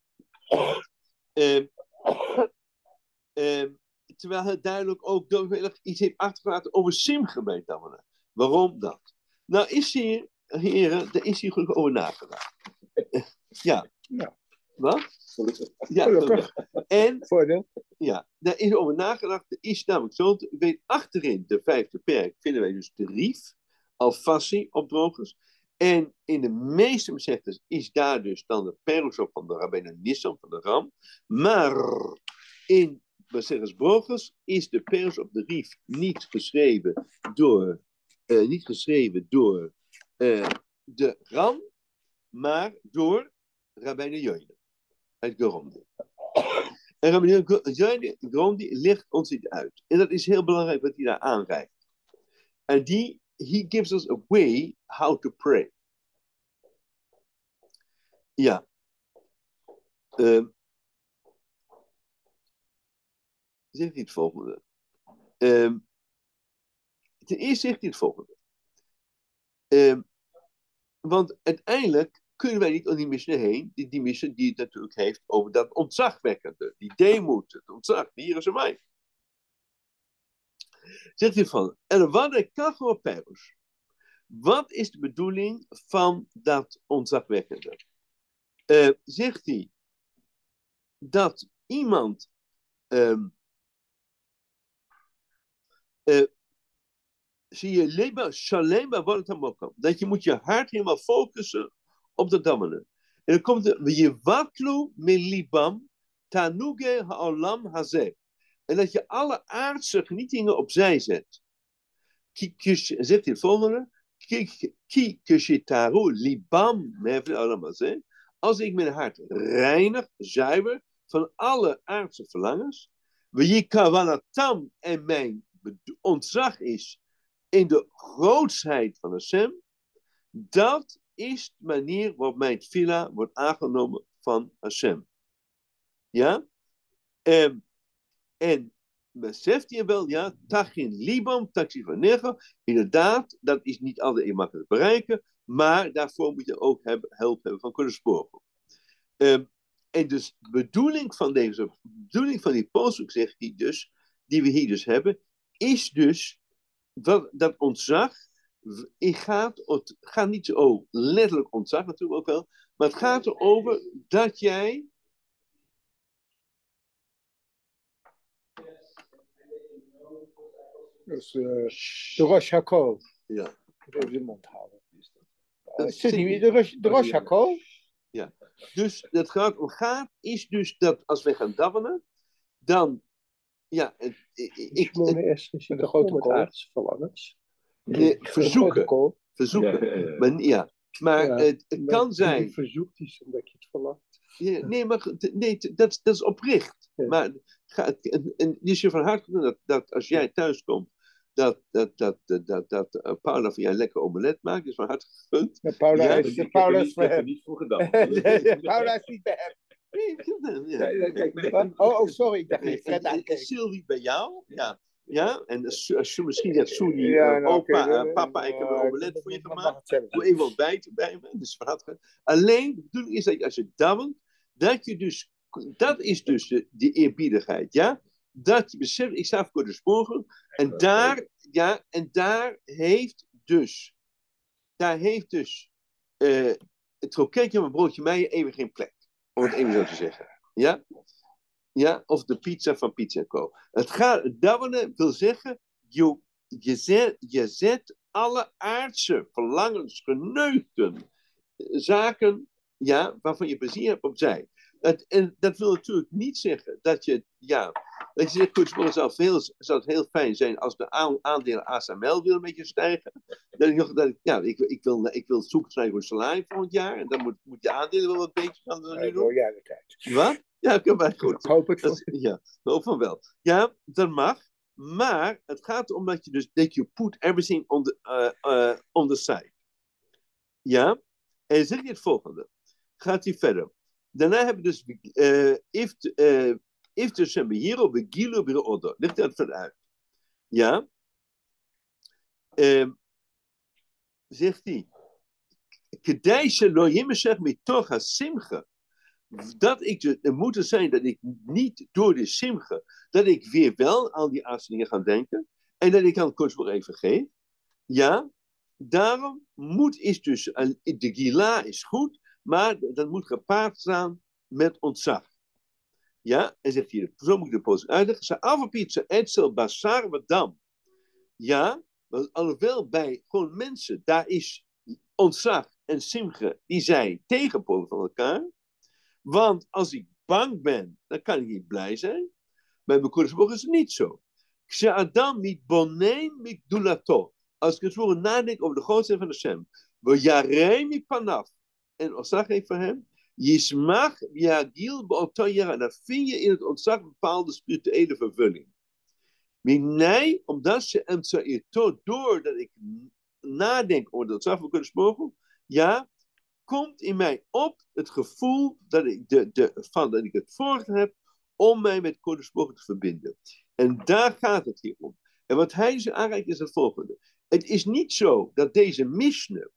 Terwijl het duidelijk ook iets heeft achtergelaten over Simcha bij Tamana. Waarom dat? Nou is hier, heren, daar is hier gelukkig over nagedacht. Ja. Wat? Ja, en ja, daar is over nagedacht. Er is namelijk zo, ik weet achterin de 5e perk vinden wij dus de rief. Alfassi opdrogers. En in de meeste bezegtes is daar dus dan de perus op van de Rabbeinu Nissan, van de Ram. Maar in bezegtes brogers is de perus op de rief niet geschreven door de Ram, maar door Rabbeinu Yoina uit Gerondi. En Rabbeinu Yoina Gerondi legt ons dit uit. En dat is heel belangrijk wat hij daar aanreikt. En he gives us a way how to pray. Ja. Zegt hij het volgende. Ten eerste zegt hij het volgende. Want uiteindelijk kunnen wij niet om die Mishnah heen, die Mishnah die het natuurlijk heeft over dat ontzagwekkende, die deemoed, het ontzag, die hier is mij. Zegt hij van, wat is de bedoeling van dat ontzagwekkende? Zegt hij, dat iemand zie je leba shalem wat het ook dat je moet je hart helemaal focussen op de dammene. En dan komt je watlu melibam tanuge haolam hazeh. En dat je alle aardse genietingen opzij zet. Zegt hij het volgende. Ki kushitaru libam haolam hazeh. Als ik mijn hart reinig, zuiver van alle aardse verlangens, wie kawanatam en mijn ontzag is in de grootsheid van Hashem, dat is de manier waarop mijn tefillah wordt aangenomen van Hashem. Ja? En beseft je wel, ja, tachin libam, taxivanega, inderdaad, dat is niet altijd makkelijk bereiken, maar daarvoor moet je ook hulp hebben van Kodesh-Baruch. En dus de bedoeling van die poststuk, zegt hij dus, die we hier dus hebben, is dus dat ontzag, gaat niet zo letterlijk ontzag natuurlijk ook wel, maar het gaat erover dat jij
Dus de Rosh Hakol.
Ja.
Even de mond houden. De Rosh Hakol?
Ja. Dus het gaat is dus dat als we gaan dabbelen, dan ja,
ik de grote aardsverlangens.
Verzoeken. Maar het kan zijn.
Je verzoekt iets omdat je het verlangt.
Ja, nee, dat is oprecht. Ja. Maar dus je van harte dat als jij thuis komt, dat Paula voor jou een lekker omelet maakt, is van harte gegund.
Ja, Paula is voor hem.
Niet voor gedaan.
Paula is niet bij hem.
Nee.
Oh, sorry, ik dacht niet.
Sylvie bij jou, ja. Ja, en als je misschien zegt, sorry, papa, ik heb een omelet voor je gemaakt. Doe even wat bijten bij me. Dus alleen, de bedoeling is dat als je dabbelt, dat is dus de eerbiedigheid, ja. Dat je beseft, ik sta voor de sporen. En daar heeft dus het kroketje met broodje meijer even geen plek. Om het even zo te zeggen. Ja? Ja, of de pizza van Pizza Co. Dabbelen wil zeggen, je zet alle aardse verlangens, geneugten, zaken, ja, waarvan je plezier hebt opzij. En dat wil natuurlijk niet zeggen dat je zegt, goed, zou het heel fijn zijn als de aandelen ASML weer een beetje stijgen. Ik wil zoeken naar een salaris volgend jaar. En dan moet je aandelen wel wat beter gaan dan nu doen.
Ja, de tijd.
Wat? Ja, kan maar goed.
Ik hoop het voor.
Ja, hoop van wel. Ja, dat mag. Maar het gaat erom dat je put everything on the side. Ja? En dan zeg je het volgende. Gaat hij verder. Daarna hebben we dus if de Shembehiro begilo bij de order. Ligt dat vanuit. Ja? Zegt hij. Kedaische lo yemeshech mitoch ha-simcha. Dat er moet zijn dat ik niet door de simcha, dat ik weer wel aan die aanstellingen ga denken. En dat ik aan het kostbaar even geef. Ja? Daarom is dus, de gila is goed, maar dat moet gepaard staan met ontzag. Ja, en zegt hier, zo moet ik de post uitleggen. Ze avapizza etzel basar vadam. Ja, want alhoewel bij gewoon mensen, daar is ontzag en simche, die zijn tegenpolen van elkaar. Want als ik bang ben, dan kan ik niet blij zijn. Bij mijn koersboog is het niet zo. Kse adam mit bonein mit dulato. Als ik het woord nadenk over de grootheid van Hashem. We jarei mi panaf. En ontzag heeft van hem. Yismach yagil beotoyera. En dan vind je in het ontzag een bepaalde spirituele vervulling. Minai, omdat ze hem zo doordat ik nadenk over het ontzag van koersboog. Ja, komt in mij op het gevoel dat ik, dat ik het voorrecht heb om mij met koersboog te verbinden. En daar gaat het hier om. En wat hij dus aanreikt is het volgende. Het is niet zo dat deze Mishnah,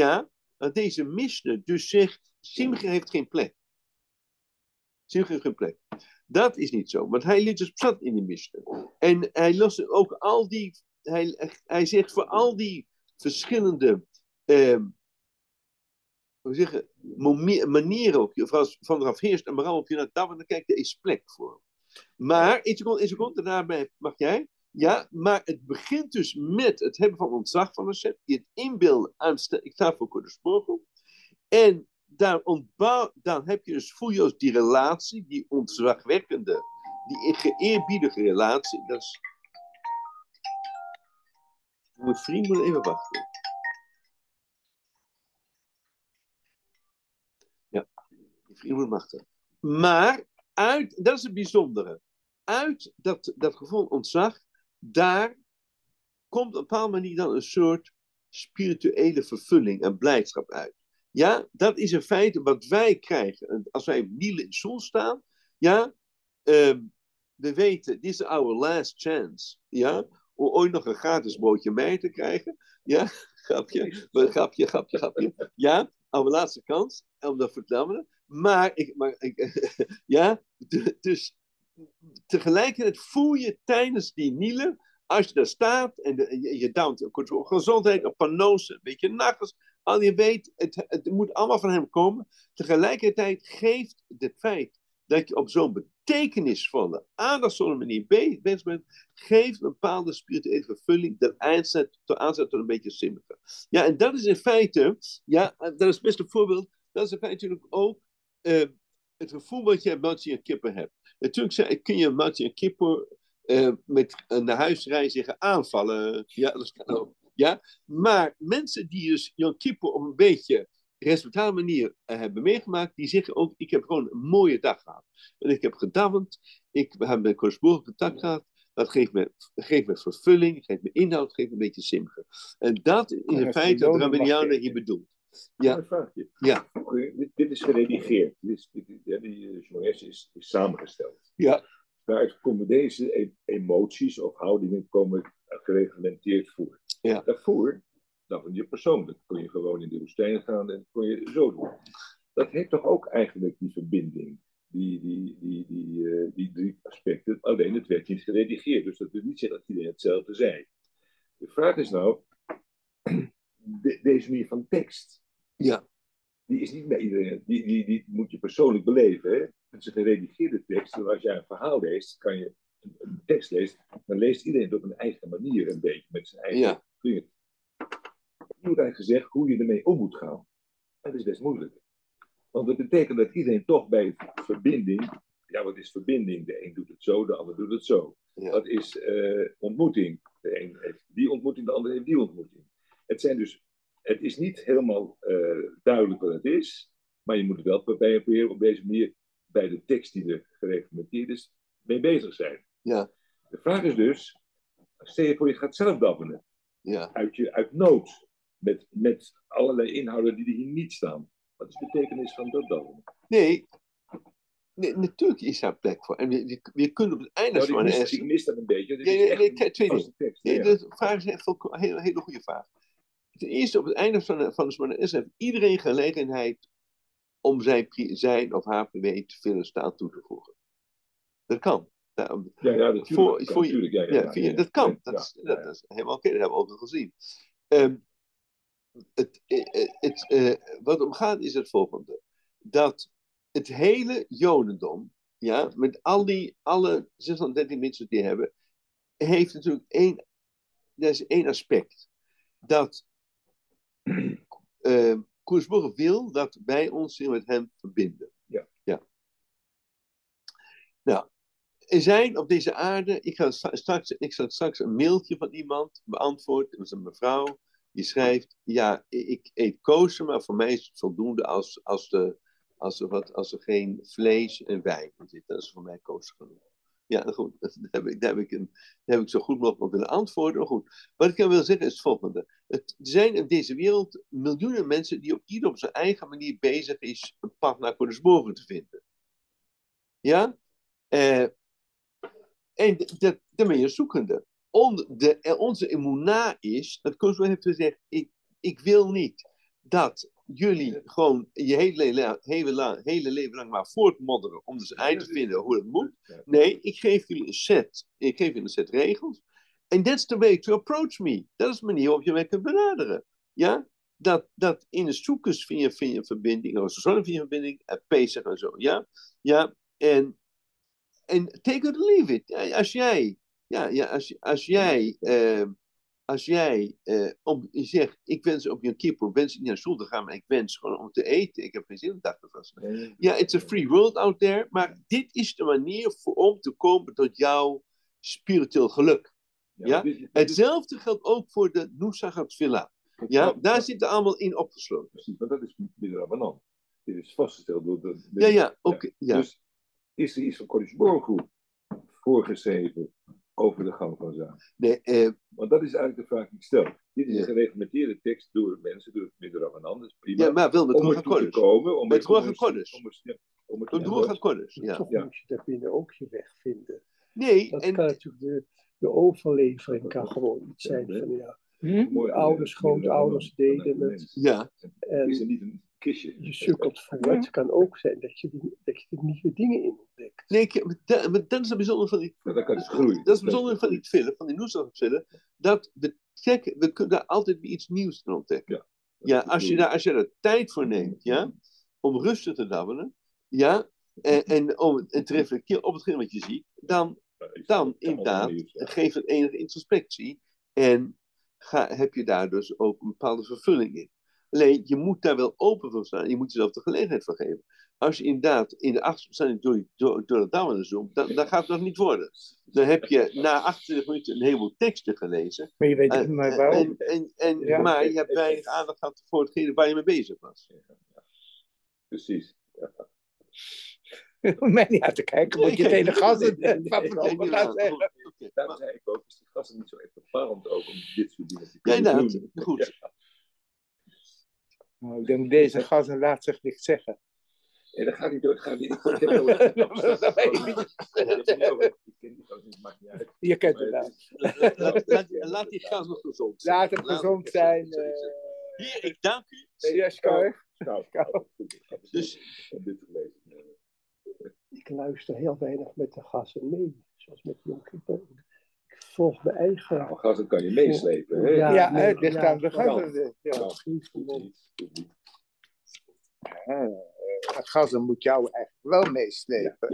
dus zegt, Simcha heeft geen plek. Simcha heeft geen plek. Dat is niet zo, want hij liet dus psat in die Mishnah. En hij lost ook al die, hij zegt voor al die verschillende we zeggen, manieren op je, vanaf heerst en maar op je naar dat, en dan kijk er is plek voor. Maar, één seconde, daarna mag jij. Ja, maar het begint dus met het hebben van ontzag van Hashem, je het inbeelden aan, ik sta voor Kodesh Baruch Hu, en dan heb je dus voel je als die relatie, die ontzagwekkende, die geëerbiedige relatie, dat is... Mijn vriend moet even wachten. Ja, die vriend moet wachten. Maar, dat is het bijzondere, uit dat gevoel ontzag, daar komt op een bepaalde manier dan een soort spirituele vervulling en blijdschap uit. Ja, dat is in feite wat wij krijgen. Als wij op Niel in de zon staan, ja, we weten, dit is our last chance, ja, om ooit nog een gratis broodje mee te krijgen. Ja, grapje. Ja, our laatste kans, om dat te vertellen. Maar ja, dus tegelijkertijd voel je tijdens die Nielen, als je daar staat en je duwt gezondheid op pano's, een beetje nachts, al je weet, het moet allemaal van hem komen. Tegelijkertijd geeft het feit dat je op zo'n betekenisvolle, aandachtsvolle manier bezig bent, geeft een bepaalde spirituele vervulling dat aanzet tot een beetje simmiger. Ja, en dat is in feite, ja, dat is best een voorbeeld, dat is in feite natuurlijk ook het gevoel wat je met je kippen hebt. Natuurlijk kun je met je kippen met naar huis rijden zeggen aanvallen. Ja, dat kan ook. Ja? Maar mensen die dus Yom Kippur op een beetje respectabele manier hebben meegemaakt, die zeggen ook, ik heb gewoon een mooie dag gehad. En ik heb gedavend, ik heb met Kodesh Baruch Hu contact gehad, dat geeft me vervulling, geeft me inhoud, geeft me een beetje simge. En dat is in feite wat Rabbi Yonah hier bedoelt.
Ja. Een vraagje.
Ja.
Dit is geredigeerd. Die journalist is samengesteld.
Ja.
Daaruit komen deze emoties of houdingen gereglementeerd voor.
Ja.
Daarvoor, dan van je persoonlijk, kon je gewoon in de woestijn gaan en kon je zo doen. Dat heeft toch ook eigenlijk die verbinding, die drie aspecten. Alleen het werd niet geredigeerd, dus dat wil niet zeggen dat iedereen hetzelfde zei. De vraag is nou, deze manier van tekst,
ja.
Die is niet bij iedereen, die moet je persoonlijk beleven. Hè? Het is een geredigeerde tekst, en als jij een verhaal leest, kan je een tekst leest, dan leest iedereen het op een eigen manier een beetje, met zijn eigen dingen. Je moet eigenlijk gezegd hoe je ermee om moet gaan. Dat is best moeilijk. Want dat betekent dat iedereen toch bij verbinding, ja, wat is verbinding? De een doet het zo, de ander doet het zo.
Ja.
Wat is ontmoeting? De een heeft die ontmoeting, de ander heeft die ontmoeting. Het is niet helemaal duidelijk wat het is, maar je moet wel proberen op deze manier bij de tekst die er gereglementeerd is, mee bezig zijn.
Ja.
De vraag is dus, stel je voor je gaat zelf dabbelen, uit nood, met allerlei inhouden die er hier niet staan. Wat is de betekenis van dat dabbelen?
Nee, natuurlijk is daar plek voor. En je kunt op het einde van een
essay... Ik mis dat een beetje.
De vraag is echt een hele goede vraag. Ten eerste, op het einde van de essay heeft iedereen gelegenheid om zijn of haar privé te veel staat toe te voegen. Dat kan.
Dat natuurlijk.
Dat kan. Dat is helemaal oké. Dat hebben we ook al gezien. Wat omgaat is het volgende. Dat het hele Jodendom, ja, met alle 613 mensen die hebben, heeft natuurlijk één aspect. Dat Kodesh Baruch Hu wil dat wij ons met hem verbinden. Ja. Nou, er zijn op deze aarde, ik ga straks een mailtje van iemand beantwoorden, dat is een mevrouw, die schrijft, ja, ik eet kosher, maar voor mij is het voldoende als er geen vlees en wijn in zit. Dat is voor mij kosher genoeg. Ja, goed, daar heb ik zo goed mogelijk op willen antwoorden. Maar goed, wat ik wil zeggen is het volgende. Er zijn in deze wereld miljoenen mensen die ieder op zijn eigen manier bezig is een pad naar Kodesh Baruch Hu te vinden. Ja? En daar ben je zoekende. Onze emunah is, dat Kodesh Baruch Hu heeft gezegd, ik wil niet dat jullie gewoon je hele leven lang maar voortmodderen om dus uit te vinden hoe het moet. Nee, ik geef jullie een set regels. And that's the way to approach me. Dat is de manier waarop je mij kunt benaderen. Ja? dat in de zoekers vind je een verbinding, of zo vind je een verbinding, Pesach en zo, ja? Ja, en take it or leave it. Als jij zegt, ik wens op Yom Kippur, wens ik niet naar school te gaan, maar ik wens gewoon om te eten. Ik heb geen zin om dag te vasten. Ja, it's a free world out there, maar dit is de manier om te komen tot jouw spiritueel geluk. Ja? Hetzelfde geldt ook voor de Nusach HaTfilah. Ja, daar zitten allemaal in opgesloten.
Precies, maar dat is midden Rabbanan. Dit is vastgesteld door de...
Ja.
Dus is er iets van Kodesh Baruch Hu voorgeschreven over de gang van zaken?
Nee,
want dat is eigenlijk de vraag die ik stel. Dit is een gereglementeerde tekst door mensen, door het midden Rabbanan. Dat is prima.
Ja, maar wel met
om ertoe te komen.
Met Ruach HaKodesh.
Met
Ruach HaKodesh, ja.
Toch moet je daarbinnen ook je weg vinden.
Nee,
dat kan natuurlijk de overlevering kan gewoon iets zijn van ouders, grootouders deden het.
Ja.
En is er niet een kistje?
Je sukkelt voor. Het kan ook zijn dat je er nieuwe dingen in ontdekt.
Nee, maar dat is het bijzondere van die...
dat kan dus groeien.
Dat is het bijzondere van die film, van die Nusach-film, dat we kunnen daar altijd weer iets nieuws in ontdekken. Ja, als je daar tijd voor neemt, ja, om rustig te dabbelen, ja, en om te reflecteren op hetgeen wat je ziet, dan inderdaad geeft het enige introspectie en heb je daar dus ook een bepaalde vervulling in. Alleen, je moet daar wel open voor staan. Je moet jezelf de gelegenheid voor geven. Als je inderdaad in de achterstand door het dammelen zoomt, dan gaat het nog niet worden. Dan heb je na 28 minuten een heleboel teksten gelezen.
Maar je weet niet maar waarom.
Maar je hebt weinig aandacht gehad voor hetgene waar je mee bezig was.
Ja. Precies. Ja.
Om mij niet uit te kijken, moet je het hele gasten van gaan zeggen.
Daarom zei ik ook, is die gasten niet zo echt bepalend ook om dit soort dingen te
kunnen doen.
Ja,
goed.
Nou, ik denk deze gasten laat zich niks zeggen.
Nee, dat gaat niet door.
Je kent het wel.
Laat die gast nog gezond
zijn. Laat hem gezond zijn.
Hier, ik dank u.
Dus,
ik luister heel weinig met de gasten mee. Zoals met Yom Kippur. Ik volg mijn eigen...
Nou, gasten kan je meeslepen. Hè?
Ja, het ligt aan de gasten. Gasten moet jou eigenlijk wel meeslepen.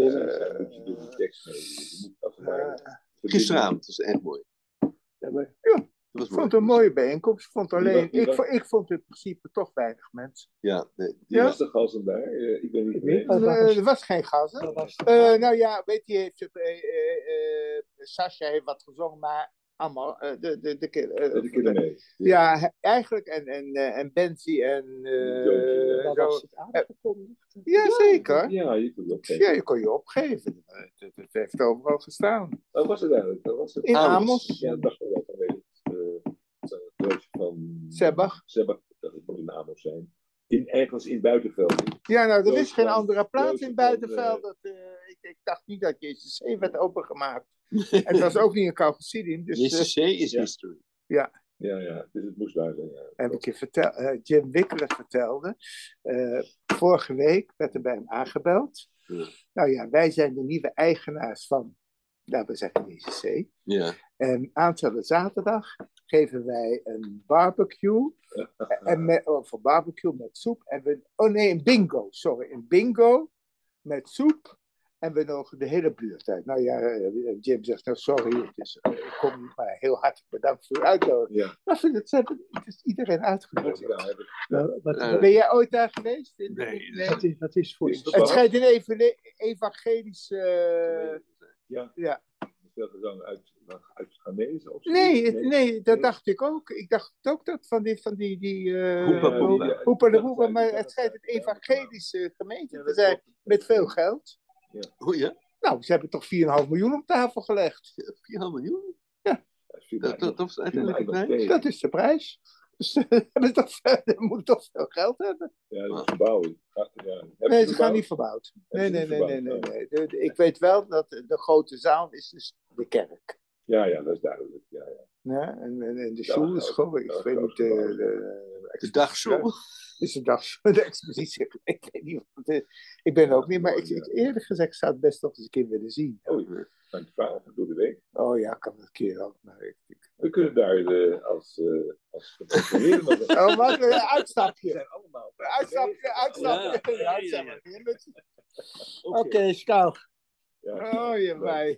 Gisteravond, dat is echt mooi.
Ik vond het een mooie bijeenkomst. Ik vond in principe toch weinig mensen.
Ja,
die was de gasten daar? Ik ben niet
er was geen gasten. Nou ja, weet je, Sascha heeft wat gezongen, maar allemaal de kinderen
mee.
Ja, eigenlijk en Benzi en
was het aangekondigd?
Ja, zeker.
Ja, je kon je opgeven.
Ja, je kon je opgeven. Het heeft overal gestaan.
Waar was het eigenlijk?
In Amos.
Ja, dat dacht ik wel vanwege het broodje van
Sebach.
Sebach, dat het moet in Amos zijn. Ergens in Buitenveld.
Ja, nou, er is geen andere plaats in Buitenveld. Ik dacht niet dat JCC werd opengemaakt. En het was ook niet een Kauwgesidim. Dus,
JCC is history.
Ja.
Ja, dus het moest daar zijn. Ja.
Heb ik je Jim Wikkelen vertelde. Vorige week werd er bij hem aangebeld.
Ja.
Nou ja, wij zijn de nieuwe eigenaars van, laten we zeggen, JCC.
Ja.
En aanstaande zaterdag geven wij een barbecue. Of een barbecue met soep. Een bingo. Sorry, een bingo met soep. En we nodigen de hele buurt uit. Nou ja, Jim zegt, nou sorry, ik kom niet, maar heel hartelijk bedankt voor uw uitnodiging. Ja. Maar het is iedereen uitgenodigd. Ben jij ooit daar geweest?
Nee.
Wat is voor iets?
Het schijnt een evangelische...
Ja. Veel gezang uit Ghanese?
Nee, dat dacht ik ook. Ik dacht ook dat van die Hoepa, maar het schijnt een evangelische gemeente te zijn met veel geld.
Ja.
Oh ja?
Nou, ze hebben toch 4,5 miljoen op tafel gelegd.
4,5 miljoen?
Ja.
Dat is uiteindelijk de prijs?
Dat is de prijs. Dus ze moeten toch veel geld hebben.
Ja, dat is verbouwing.
Nee, ze gaan niet verbouwd. Nee. Ik weet wel dat de grote zaal is dus de kerk.
Ja, dat is duidelijk.
Ja, en de school is gewoon, ik weet niet,
de dagschool.
Is de dagschool, de expositie. Ik weet niet wat het is. Ik ben ook niet, maar eerlijk gezegd zou het best nog eens een keer willen zien.
Oh, je bent 12 door de week.
Oh ja, kan een keer ook. Maar
we kunnen daar als gecontroleerd nog
oh, wat een uitstapje.
We zijn allemaal.
Uitstapje. Oké, Skou.
Ja,
Oh, je mij.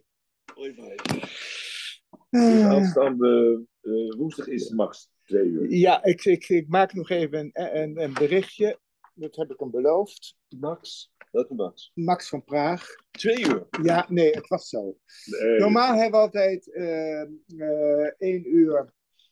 Dus aanstaande woensdag is max 2 uur.
Ja, ik maak nog even een berichtje. Dat heb ik hem beloofd.
Max. Welke Max?
Max van Praag.
2 uur.
Ja, nee, het was zo.
Nee,
Normaal hebben we altijd 1 uur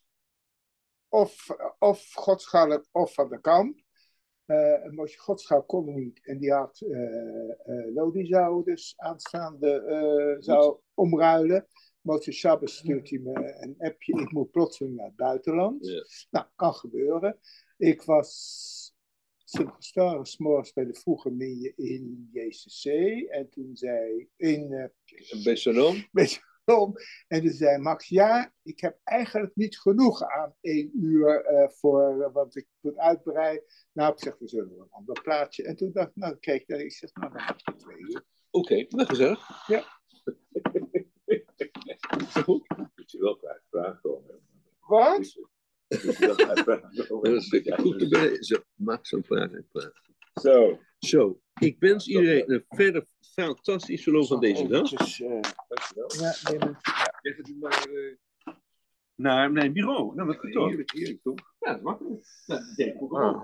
of Godschalk of Van der Kamp. Mosje Godschalk kon niet en die had Lodi zou dus aanstaande zou omruilen. Mosje Shabbos stuurt hij me een appje. Ik moet plotseling naar het buitenland.
Ja.
Nou, kan gebeuren. Ik was Sint-Gestaris 's morgens bij de vroege mie in JCC. En toen zei
Bij Salon?
en toen zei Max, ja, ik heb eigenlijk niet genoeg aan 1 uur want ik moet uitbreiden. Nou, ik zeg, we zullen een ander plaatje. En toen dacht ik, nou, kijk, ik zeg, nou, dan heb ik 2 uur.
Oké, nou gezellig.
Ja.
Is dat goed?
moet je wel vragen komen.
Wat?
Moet je wel vragen komen.
Dat is goed te belezen. Zo, Max van Praag.
Zo.
Ik wens iedereen een verder fantastisch verloop van deze dag.
Dankjewel.
Ja, neem het.
Jij gaat nu
Naar mijn bureau. Nou, wat goed toch?
Hier, toch?
Ja, dat is makkelijk. Nou, denk ik ook.